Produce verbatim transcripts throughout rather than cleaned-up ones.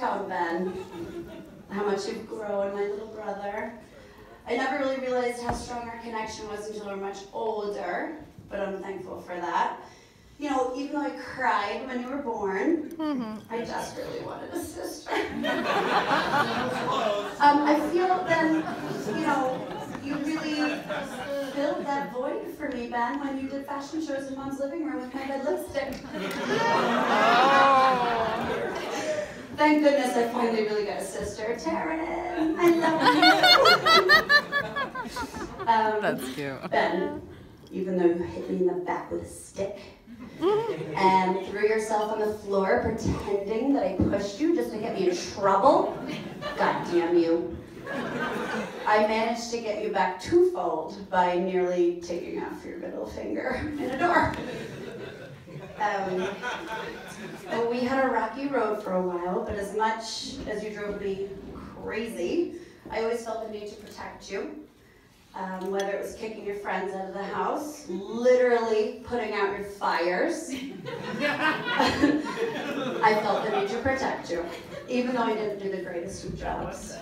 down, Ben. How much you've grown, my little brother. I never really realized how strong our connection was until we were much older, but I'm thankful for that. You know, even though I cried when you were born, mm-hmm. I desperately wanted a sister. um, I feel then, you know, you really filled that void for me, Ben, when you did fashion shows in Mom's living room with my red lipstick. Thank goodness I finally really got a sister. Taryn, I love you. um, That's cute. Ben, even though you hit me in the back with a stick and threw yourself on the floor pretending that I pushed you just to get me in trouble, God damn you. I managed to get you back twofold by nearly taking off your middle finger in a door. Um, we had a rocky road for a while, but as much as you drove me crazy, I always felt the need to protect you. Um, whether it was kicking your friends out of the house, literally putting out your fires. I felt the need to protect you, even though I didn't do the greatest of jobs.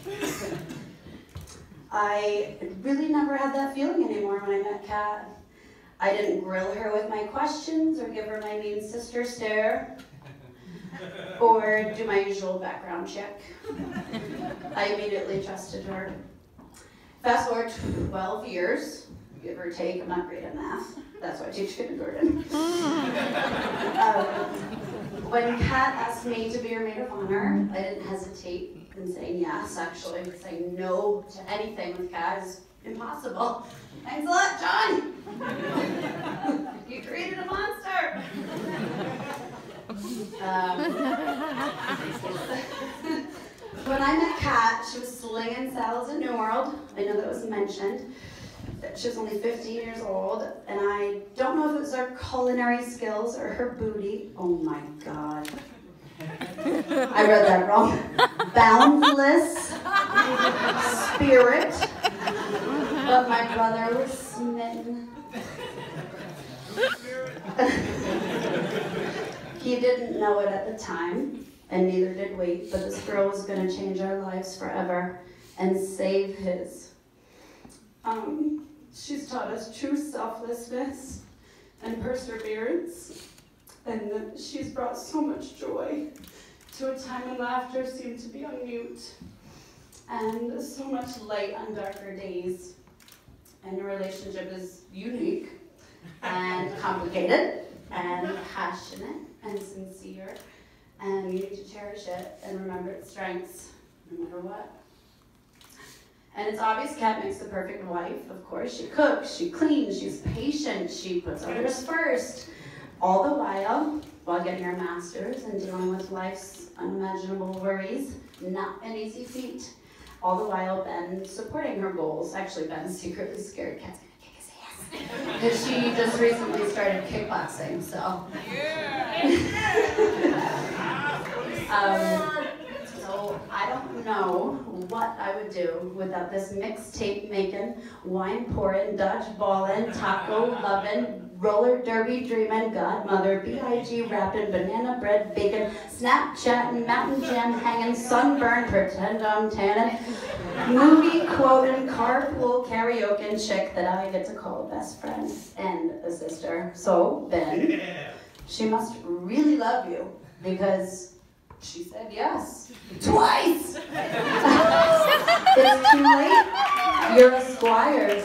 I really never had that feeling anymore when I met Kat. I didn't grill her with my questions or give her my mean sister stare or do my usual background check. I immediately trusted her. Fast forward twelve years, give or take. I'm not great at math. That's why I teach kindergarten. um, when Kat asked me to be her maid of honor, I didn't hesitate in saying yes, actually. Saying no to anything with Kat is impossible. Thanks a lot, John! You created a monster! um, when I met Kat, she was slinging saddles at New World. I know that was mentioned. She was only fifteen years old, and I don't know if it was her culinary skills or her booty. Oh my God. I read that wrong. Boundless spirit. But my brother was smitten. He didn't know it at the time, and neither did we, but this girl was going to change our lives forever and save his. Um, she's taught us true selflessness and perseverance, and she's brought so much joy to a time when laughter seemed to be on mute, and so much light on darker days. And your relationship is unique and complicated and passionate and sincere, and you need to cherish it and remember its strengths, no matter what. And it's obvious Kat makes the perfect wife, of course. She cooks, she cleans, she's patient, she puts others first, all the while, while getting her master's and dealing with life's unimaginable worries. Not an easy feat. All the while, Ben supporting her goals. Actually, Ben's secretly scared Kat's gonna kick his ass. Because she just recently started kickboxing, so. um, so I don't know what I would do without this mixtape making, wine pouring, dodgeballin', taco loving, roller derby dreamin', godmother, B I G rapping, banana bread baking, Snapchatting, mountain gem hanging, sunburn, pretend I'm tanning, movie quoting, carpool karaoke chick that I get to call a best friend and a sister. So, Ben, yeah. She must really love you because she said yes. Twice! It's too late. You're a Squires.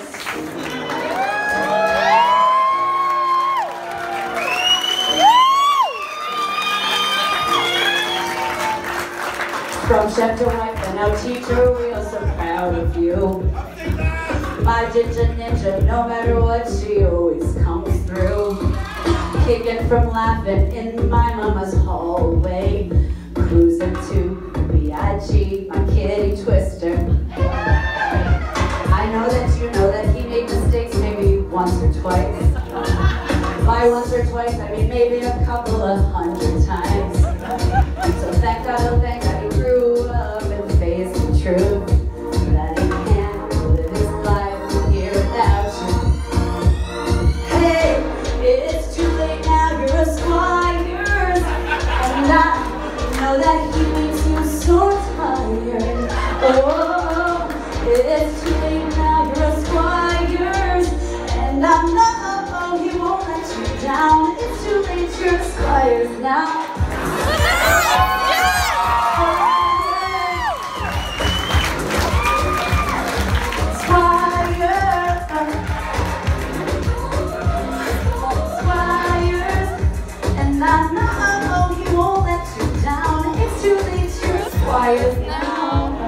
From chef to wife and now teacher, we are so proud of you. My ginger ninja, no matter what, she always comes through. Kicking from laughing in my mama's hallway. Cruising to B I G, my kitty twister. I know that you know that he made mistakes maybe once or twice. By once or twice, I mean maybe a couple of hundred times. So thank God, oh thank God he grew up and faced the truth that he can't live his life here without you. Hey, it's too late now, you're a Squires, and I know that he makes you Squires now. And I know he won't let you down. It's too late, you're Squires now.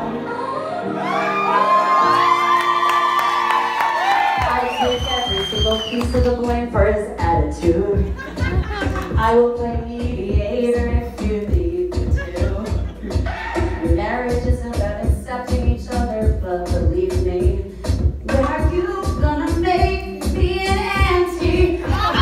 I take every single piece of the blame for his attitude. I will play mediator if you need me to. Marriage isn't about accepting each other, but believe me, when are you gonna make me an auntie?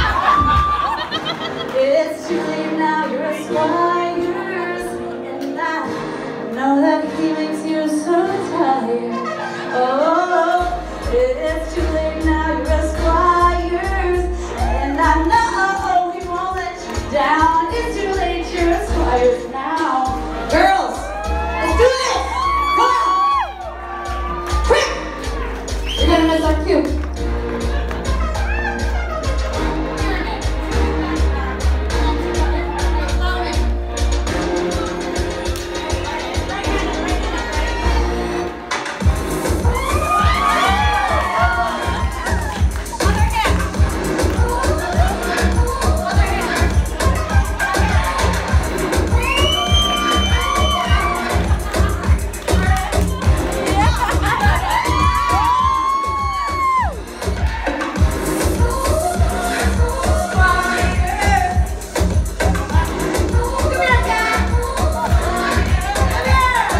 It's too late now, you're a Squires, and I know that he makes you so tired. Oh, it's too late now, you're a Squires, and I know he won't let you down. It's too late, you're a Squires now. Girls, let's do this! Come on! Quick! You're gonna miss our cue.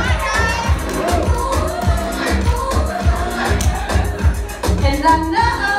And I know